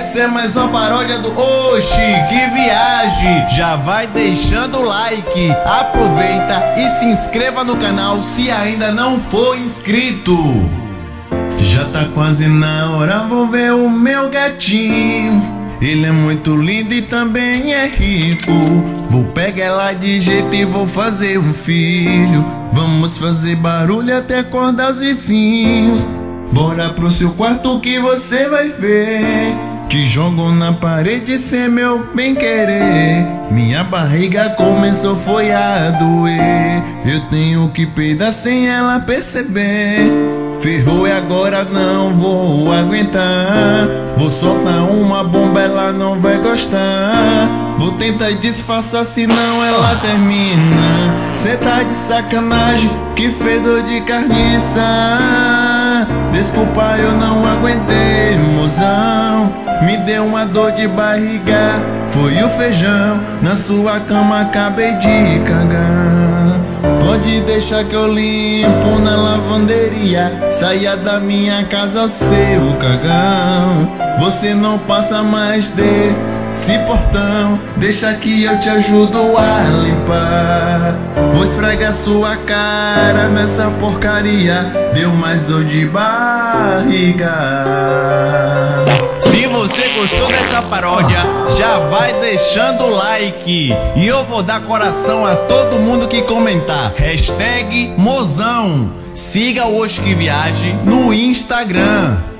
Essa é mais uma paródia do Oxi, que viagem! Já vai deixando o like, aproveita e se inscreva no canal se ainda não for inscrito. Já tá quase na hora, vou ver o meu gatinho. Ele é muito lindo e também é rico. Vou pegar ela de jeito e vou fazer um filho. Vamos fazer barulho até acordar os vizinhos. Bora pro seu quarto que você vai ver. Te jogo na parede sem meu bem querer. Minha barriga começou foi a doer. Eu tenho que peidar sem ela perceber. Ferrou e agora não vou aguentar. Vou soltar uma bomba, ela não vai gostar. Vou tentar disfarçar, senão ela termina. Cê tá de sacanagem, que fedor de carniça. Desculpa, eu não aguentei, mozão. Me deu uma dor de barriga, foi o feijão. Na sua cama acabei de cagar. Pode deixar que eu limpo na lavanderia. Saia da minha casa, seu cagão. Você não passa mais desse portão. Deixa que eu te ajudo a limpar. Vou esfregar sua cara nessa porcaria. Deu mais dor de barriga. Se você gostou dessa paródia, já vai deixando o like. E eu vou dar coração a todo mundo que comentar. Hashtag Mozão. Siga o Oxi que Viagem no Instagram.